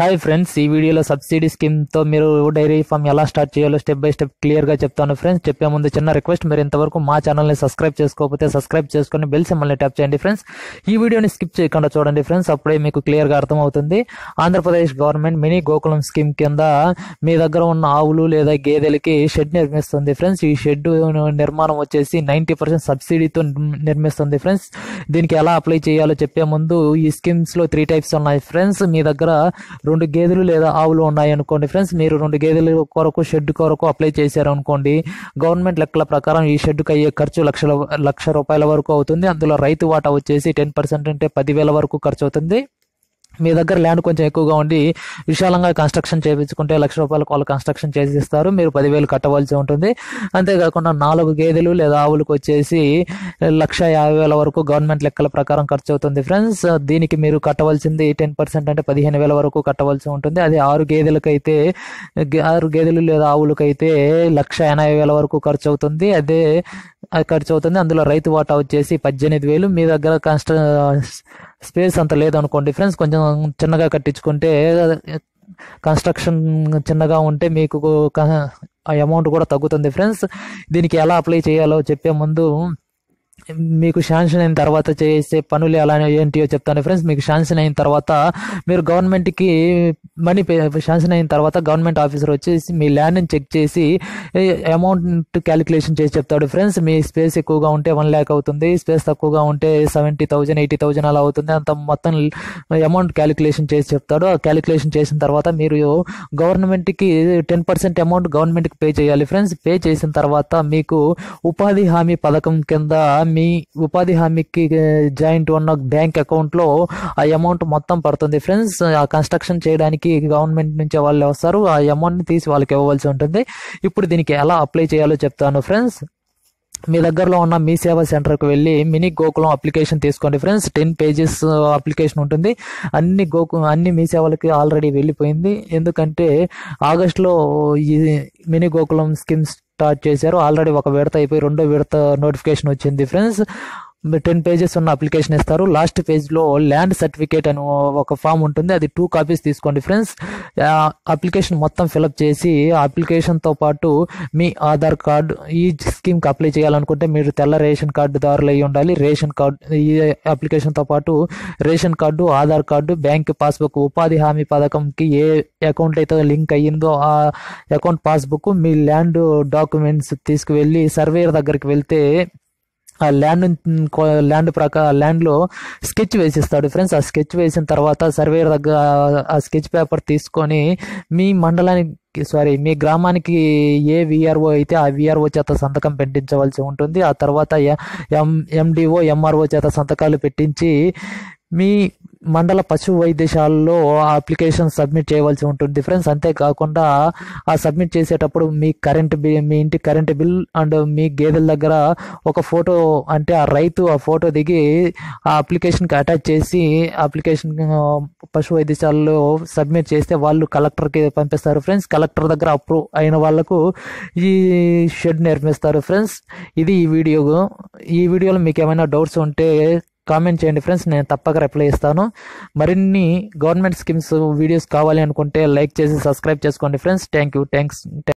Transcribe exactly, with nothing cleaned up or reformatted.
Hi friends, ఈ వీడియోలో subsidy స్కీమ్తో మీరు డైరీ ఫామ్ ఎలా స్టార్ట్ చేయాలో స్టెప్ బై స్టెప్ క్లియర్గా చెప్తాను. ఫ్రెండ్స్, చెప్పే ముందు చిన్న రిక్వెస్ట్, మీరు ఇంతవరకు మా ఛానల్ని సబ్స్క్రైబ్ చేసుకోకపోతే సబ్స్క్రైబ్ చేసుకొని బెల్ సింబల్ని ట్యాప్ చేయండి. ఫ్రెండ్స్, ఈ వీడియోని స్కిప్ చేయకుండా చూడండి. ఫ్రెండ్స్, అప్పుడే మీకు క్లియర్గా అర్థమవుతుంది. Andhra Pradesh government mini Gokulam scheme కింద మీ దగ్గర ఉన్న ఆవులు లేదా గేదెలకి షెడ్ నిర్మిస్తుంది. ఫ్రెండ్స్, ఈ షెడ్ నిర్మాణం వచ్చేసి నైంటీ పర్సెంట్ సబ్సిడీతో నిర్మిస్తుంది. ఫ్రెండ్స్, దీనికి ఎలా అప్లై చేయాలో చెప్పే ముందు ఈ స్కీమ్స్లో త్రీ టైప్స్ ఉన్నాయి. ఫ్రెండ్స్, మీ దగ్గర రెండు గేదెలు లేదా ఆవులు ఉన్నాయి అనుకోండి. ఫ్రెండ్స్, మీరు రెండు గేదెల కొరకు షెడ్ కొరకు అప్లై చేశారు అనుకోండి. గవర్నమెంట్ లెక్కల ప్రకారం ఈ షెడ్కి అయ్యే ఖర్చు లక్షల లక్ష రూపాయల వరకు అవుతుంది. అందులో రైతు వాటా వచ్చేసి టెన్ పర్సెంట్ అంటే పదివేల వరకు ఖర్చు అవుతుంది. మీ దగ్గర ల్యాండ్ కొంచెం ఎక్కువగా ఉండి విశాలంగా కన్స్ట్రక్షన్ చేయించుకుంటే లక్ష రూపాయలకు వాళ్ళు కన్స్ట్రక్షన్ చేసి ఇస్తారు. మీరు పదివేలు కట్టవలసి ఉంటుంది. అంతేకాకుండా నాలుగు గేదెలు లేదా ఆవులకు వచ్చేసి లక్ష యాభై వేల వరకు గవర్నమెంట్ లెక్కల ప్రకారం ఖర్చు అవుతుంది. ఫ్రెండ్స్, దీనికి మీరు కట్టవలసింది టెన్ పర్సెంట్ అంటే పదిహేను వేల వరకు కట్టవలసి ఉంటుంది. అదే ఆరు గేదెలకైతే ఆరు గేదెలు లేదా ఆవులకైతే లక్ష ఎనభై వేల వరకు ఖర్చు అవుతుంది. అదే ఖర్చు అవుతుంది. అందులో రైతు వాటా వచ్చేసి పద్దెనిమిది వేలు. మీ దగ్గర కన్స్ట్ర స్పేస్ అంత లేదనుకోండి. ఫ్రెండ్స్, కొంచెం చిన్నగా కట్టించుకుంటే కన్స్ట్రక్షన్ చిన్నగా ఉంటే మీకు అమౌంట్ కూడా తగ్గుతుంది. ఫ్రెండ్స్, దీనికి ఎలా అప్లై చేయాలో చెప్పే ముందు మీకు శాంక్షన్ అయిన తర్వాత చేసే పనులు ఎలా ఏంటియో చెప్తాను. ఫ్రెండ్స్, మీకు శాంక్షన్ అయిన తర్వాత మీరు గవర్నమెంట్కి మనీ పే శాంక్షన్ అయిన తర్వాత గవర్నమెంట్ ఆఫీసర్ వచ్చేసి మీ ల్యాండ్ని చెక్ చేసి అమౌంట్ క్యాలిక్యులేషన్ చేసి చెప్తాడు. ఫ్రెండ్స్, మీ స్పేస్ ఎక్కువగా ఉంటే వన్ ల్యాక్ అవుతుంది, స్పేస్ తక్కువగా ఉంటే సెవెంటీ థౌజండ్ ఎయిటీ థౌజండ్ అలా అవుతుంది. అంత మొత్తం అమౌంట్ క్యాలిక్యులేషన్ చేసి చెప్తాడు. ఆ క్యాలిక్యులేషన్ చేసిన తర్వాత మీరు గవర్నమెంట్కి టెన్ పర్సెంట్ అమౌంట్ గవర్నమెంట్కి పే చేయాలి. ఫ్రెండ్స్, పే చేసిన తర్వాత మీకు ఉపాధి హామీ పథకం కింద మీ ఉపాధి హామీకి జాయింట్ ఉన్న బ్యాంక్ అకౌంట్లో ఆ అమౌంట్ మొత్తం పడుతుంది. ఫ్రెండ్స్, ఆ కన్స్ట్రక్షన్ చేయడానికి గవర్నమెంట్ నుంచి వాళ్ళు వస్తారు. ఆ అమౌంట్ని తీసి వాళ్ళకి ఇవ్వవలసి ఉంటుంది. ఇప్పుడు దీనికి ఎలా అప్లై చేయాలో చెప్తాను. ఫ్రెండ్స్, మీ దగ్గరలో ఉన్న మీ సేవా సెంటర్కి వెళ్ళి మినీ గోకులం అప్లికేషన్ తీసుకోండి. ఫ్రెండ్స్, టెన్ పేజెస్ అప్లికేషన్ ఉంటుంది. అన్ని గోకు అన్ని మీ సేవలకి ఆల్రెడీ వెళ్ళిపోయింది. ఎందుకంటే ఆగస్టులో ఈ మినీ గోకులం స్కీమ్స్ స్టార్ట్ చేశారు. ఆల్రెడీ ఒక విడత అయిపోయి రెండో విడత నోటిఫికేషన్ వచ్చింది. ఫ్రెండ్స్, టెన్ పేజెస్ ఉన్న అప్లికేషన్ ఇస్తారు. లాస్ట్ పేజ్లో ల్యాండ్ సర్టిఫికేట్ అని ఒక ఫామ్ ఉంటుంది. అది టూ కాపీస్ తీసుకోండి. ఫ్రెండ్స్, అప్లికేషన్ మొత్తం ఫిలప్ చేసి ఆ అప్లికేషన్తో పాటు మీ ఆధార్ కార్డు, ఈ స్కీమ్కి అప్లై చేయాలనుకుంటే మీరు తెల్ల రేషన్ కార్డు దారులు అయి ఉండాలి. రేషన్ కార్డు, ఈ అప్లికేషన్తో పాటు ration card, Aadhaar card, bank passbook, ఉపాధి హామీ పథకంకి ఏ అకౌంట్ అయితే లింక్ అయ్యిందో ఆ అకౌంట్ పాస్బుక్, మీ ల్యాండ్ డాక్యుమెంట్స్ తీసుకువెళ్ళి సర్వేయర్ దగ్గరికి వెళ్తే ఆ ల్యాండ్ ల్యాండ్ ప్రకారం ల్యాండ్లో స్కెచ్ వేసిస్తాడు. ఫ్రెండ్స్, ఆ స్కెచ్ వేసిన తర్వాత సర్వేయర్ దగ్గర ఆ స్కెచ్ పేపర్ తీసుకొని మీ మండలానికి సారీ మీ గ్రామానికి ఏ విఆర్ఓ అయితే ఆ విఆర్ఓ చేత సంతకం పెట్టించవలసి ఉంటుంది. ఆ తర్వాత ఎం ఎండిఓ ఎంఆర్ఓ చేత సంతకాలు పెట్టించి మీ మండల పశు వైద్యశాలలో ఆ అప్లికేషన్ సబ్మిట్ చేయవలసి ఉంటుంది. ఫ్రెండ్స్, అంతేకాకుండా ఆ సబ్మిట్ చేసేటప్పుడు మీ కరెంట్ బిల్, మీ ఇంటి కరెంట్ బిల్ అండ్ మీ గేదెల దగ్గర ఒక ఫోటో, అంటే ఆ రైతు ఆ ఫోటో దిగి ఆ అప్లికేషన్కి అటాచ్ చేసి అప్లికేషన్ పశు వైద్యశాలలో సబ్మిట్ చేస్తే వాళ్ళు కలెక్టర్కి పంపిస్తారు. ఫ్రెండ్స్, కలెక్టర్ దగ్గర అప్రూవ్ అయిన వాళ్ళకు ఈ షెడ్ నిర్మిస్తారు. ఫ్రెండ్స్, ఇది ఈ వీడియో. ఈ వీడియోలో మీకు ఏమైనా డౌట్స్ ఉంటే కామెంట్ చేయండి. ఫ్రెండ్స్, నేను తప్పక రిప్లై ఇస్తాను. మరిన్ని గవర్నమెంట్ స్కీమ్స్ వీడియోస్ కావాలి అనుకుంటే లైక్ చేసి సబ్స్క్రైబ్ చేసుకోండి. Friends, thank you thanks